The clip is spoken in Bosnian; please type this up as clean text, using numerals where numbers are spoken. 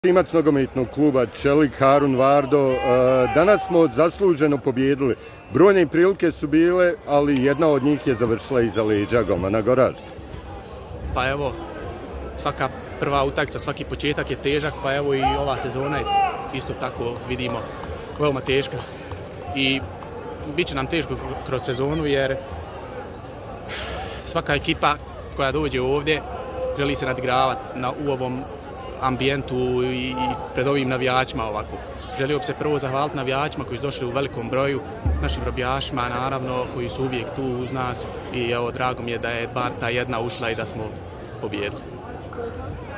Timac nogometnog kluba Čelik Harun Vardo, danas smo zasluženo pobijedili. Brojne prilike su bile, ali jedna od njih je završila iza leđa golmana Goražda. Pa evo, svaka prva utakmica, svaki početak je težak, pa evo i ova sezona je isto tako vidimo veoma teška. I bit će nam teško kroz sezonu jer svaka ekipa koja dođe ovdje želi se nadigravati u ovom ambijentu i pred ovim navijačima ovako. Želio bi se prvo zahvaliti navijačima koji su došli u velikom broju, našim robijašima naravno koji su uvijek tu uz nas i evo drago mi je da je bar ta jedna ušla i da smo pobijedili.